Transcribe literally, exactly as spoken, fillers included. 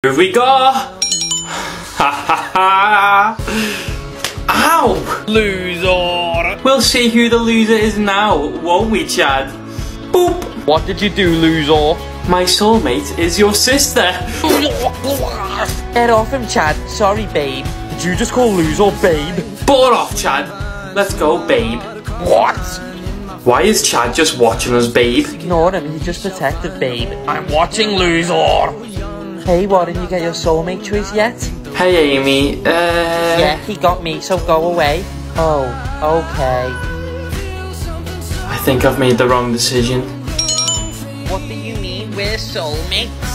Here we go! Ha ha ha! Ow! Loser! We'll see who the loser is now, won't we, Chad? Boop! What did you do, loser? My soulmate is your sister. Get off him, Chad. Sorry, babe. Did you just call loser, babe? Bore off, Chad. Let's go, babe. What? Why is Chad just watching us, babe? Ignore him, he's just protective, babe. I'm watching, loser. Hey, Warren, you get your soulmate choice yet? Hey, Amy, uh... Yeah, he got me, so go away. Oh, okay. I think I've made the wrong decision. What do you mean we're soulmates?